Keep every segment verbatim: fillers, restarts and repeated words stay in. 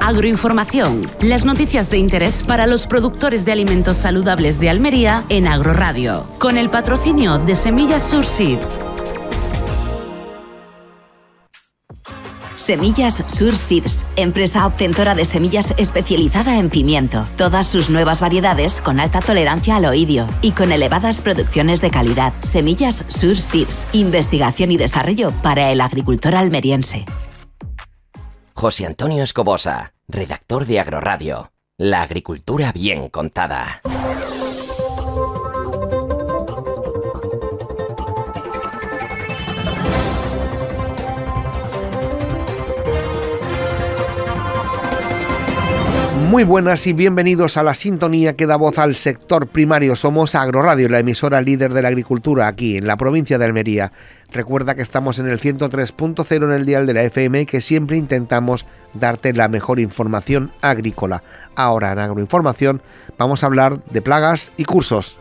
Agroinformación, las noticias de interés para los productores de alimentos saludables de Almería en Agroradio, con el patrocinio de Semillas Surseed. Semillas Surseeds, empresa obtentora de semillas especializada en pimiento. Todas sus nuevas variedades con alta tolerancia al oidio y con elevadas producciones de calidad. Semillas Surseeds, investigación y desarrollo para el agricultor almeriense. José Antonio Escobosa, redactor de Agroradio. La agricultura bien contada. Muy buenas y bienvenidos a la sintonía que da voz al sector primario. Somos Agroradio, la emisora líder de la agricultura aquí en la provincia de Almería. Recuerda que estamos en el ciento tres punto cero en el dial de la F M y que siempre intentamos darte la mejor información agrícola. Ahora en Agroinformación vamos a hablar de plagas y cursos.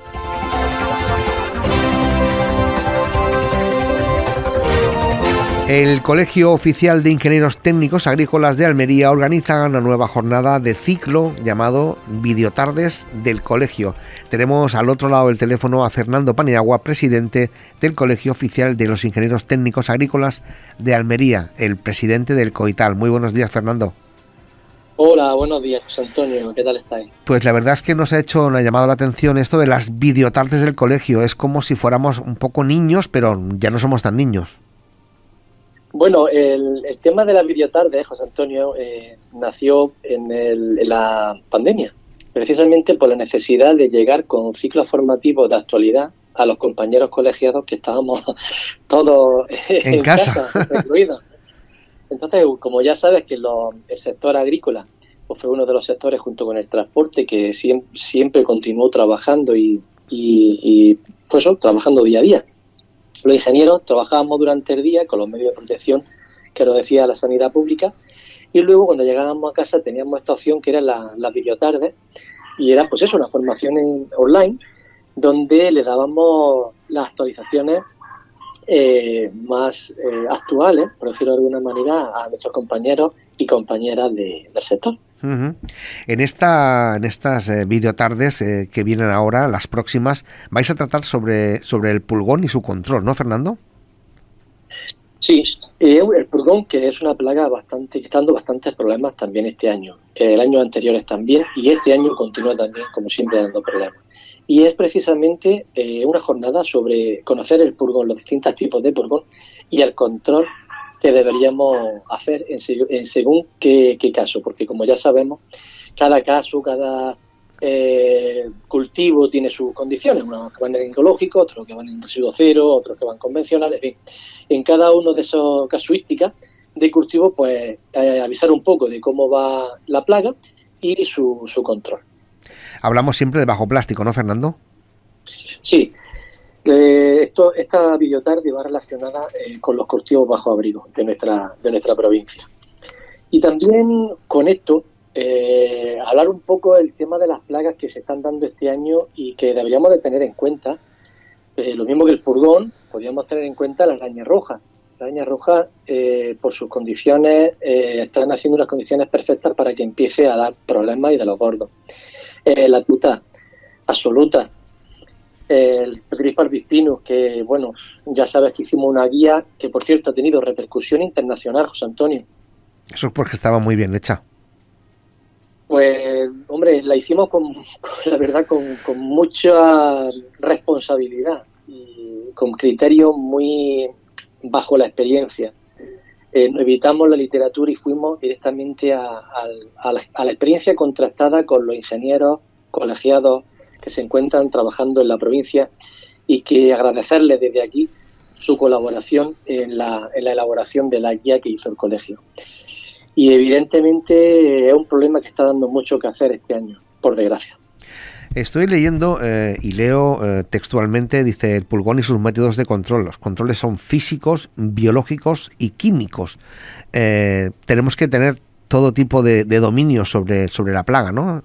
El Colegio Oficial de Ingenieros Técnicos Agrícolas de Almería organiza una nueva jornada de ciclo llamado Videotardes del Colegio. Tenemos al otro lado del teléfono a Fernando Paniagua, presidente del Colegio Oficial de los Ingenieros Técnicos Agrícolas de Almería, el presidente del COITAL. Muy buenos días, Fernando. Hola, buenos días, José Antonio. ¿Qué tal estáis? Pues la verdad es que nos ha hecho, nos ha llamado la atención esto de las videotardes del colegio. Es como si fuéramos un poco niños, pero ya no somos tan niños. Bueno, el, el tema de la videotarde, José Antonio, eh, nació en, el, en la pandemia, precisamente por la necesidad de llegar con ciclos formativos de actualidad a los compañeros colegiados que estábamos todos en, en casa, casa recluidos. Entonces, como ya sabes que lo, el sector agrícola pues fue uno de los sectores junto con el transporte que siempre, siempre continuó trabajando y, y, y pues eso, trabajando día a día. Los ingenieros trabajábamos durante el día con los medios de protección que nos decía la sanidad pública y luego cuando llegábamos a casa teníamos esta opción que era la, la videotarde y era pues eso, una formación en, online donde le dábamos las actualizaciones eh, más eh, actuales, por decirlo de alguna manera, a nuestros compañeros y compañeras de, del sector. Uh-huh. En esta, en estas eh, videotardes eh, que vienen ahora, las próximas, vais a tratar sobre, sobre el pulgón y su control, ¿no, Fernando? Sí, eh, el pulgón, que es una plaga bastante, que está dando bastantes problemas también este año, eh, el año anteriores también, y este año continúa también, como siempre, dando problemas. Y es precisamente eh, una jornada sobre conocer el pulgón, los distintos tipos de pulgón y el control que deberíamos hacer en, en según qué, qué caso, porque como ya sabemos, cada caso, cada eh, cultivo tiene sus condiciones, unos que van en ecológico, otros que van en residuo cero, otros que van convencionales, en fin, en cada uno de esas casuísticas de cultivo, pues eh, avisar un poco de cómo va la plaga y su, su control. Hablamos siempre de bajo plástico, ¿no, Fernando? Sí. Eh, esto, esta videotarde va relacionada eh, con los cultivos bajo abrigo de nuestra, de nuestra provincia. Y también con esto, eh, hablar un poco del tema de las plagas que se están dando este año y que deberíamos de tener en cuenta. Eh, lo mismo que el pulgón, podríamos tener en cuenta la araña roja. La araña roja, eh, por sus condiciones, eh, están haciendo unas condiciones perfectas para que empiece a dar problemas y de los gordos. Eh, la tuta absoluta. El Tripar Bispinus, que bueno, ya sabes que hicimos una guía que por cierto ha tenido repercusión internacional, José Antonio. Eso es porque estaba muy bien hecha. Pues, hombre, la hicimos con, con la verdad, con, con mucha responsabilidad y con criterios muy bajo la experiencia. Eh, evitamos la literatura y fuimos directamente a, a, a, la, a la experiencia contrastada con los ingenieros colegiados que se encuentran trabajando en la provincia y que agradecerles desde aquí su colaboración en la, en la elaboración de la guía que hizo el colegio. Y evidentemente es un problema que está dando mucho que hacer este año, por desgracia. Estoy leyendo eh, y leo eh, textualmente, dice el pulgón y sus métodos de control. Los controles son físicos, biológicos y químicos. Eh, tenemos que tener todo tipo de, de dominio sobre, sobre la plaga, ¿no?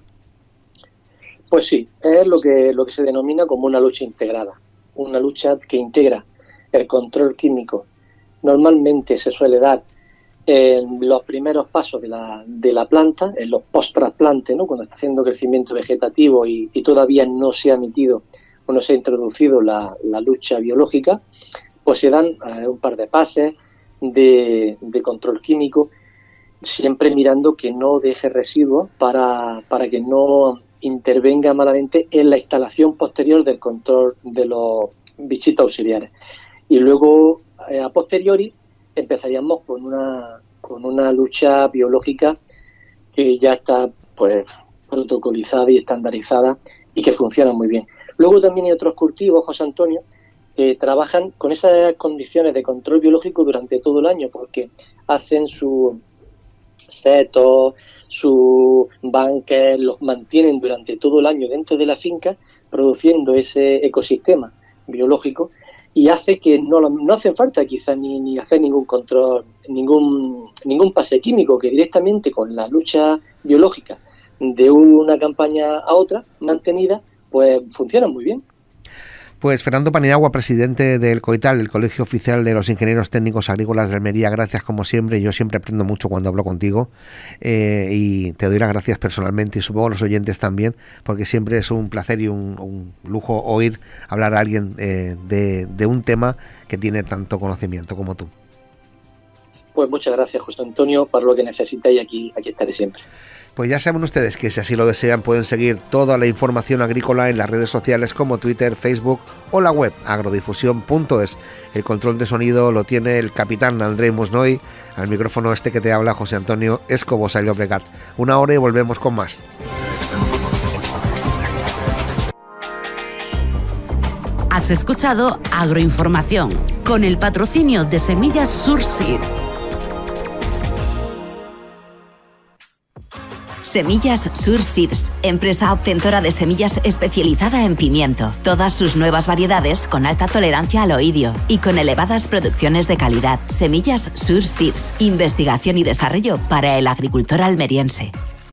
Pues sí, es lo que, lo que se denomina como una lucha integrada. Una lucha que integra el control químico. Normalmente se suele dar en los primeros pasos de la, de la planta, en los post-trasplante, ¿no? Cuando está haciendo crecimiento vegetativo y, y todavía no se ha emitido o no se ha introducido la, la lucha biológica, pues se dan eh, un par de pases de, de control químico, siempre mirando que no deje residuos para, para que no intervenga malamente en la instalación posterior del control de los bichitos auxiliares. Y luego, eh, a posteriori, empezaríamos con una con una lucha biológica que ya está pues protocolizada y estandarizada y que funciona muy bien. Luego también hay otros cultivos, José Antonio, que trabajan con esas condiciones de control biológico durante todo el año, porque hacen su setos, sus banques, los mantienen durante todo el año dentro de la finca, produciendo ese ecosistema biológico, y hace que no, no hacen falta quizás ni, ni hacer ningún control, ningún ningún pase químico, que directamente con la lucha biológica de una campaña a otra mantenida, pues funciona muy bien. Pues Fernando Paniagua, presidente del COITAL, el Colegio Oficial de los Ingenieros Técnicos Agrícolas de Almería, gracias como siempre. Yo siempre aprendo mucho cuando hablo contigo, eh, y te doy las gracias personalmente, y supongo a los oyentes también, porque siempre es un placer y un, un lujo oír hablar a alguien eh, de, de un tema que tiene tanto conocimiento como tú. Pues muchas gracias, José Antonio, para lo que necesitéis, aquí, aquí estaré siempre. Pues ya saben ustedes que si así lo desean pueden seguir toda la información agrícola en las redes sociales como Twitter, Facebook o la web agrodifusión punto es. El control de sonido lo tiene el capitán André Musnoy, al micrófono este que te habla José Antonio Escobosa y Llobregat. Una hora y volvemos con más. Has escuchado Agroinformación con el patrocinio de Semillas Surseed. Semillas Surseeds, empresa obtentora de semillas especializada en pimiento. Todas sus nuevas variedades con alta tolerancia al oidio y con elevadas producciones de calidad. Semillas Surseeds, investigación y desarrollo para el agricultor almeriense.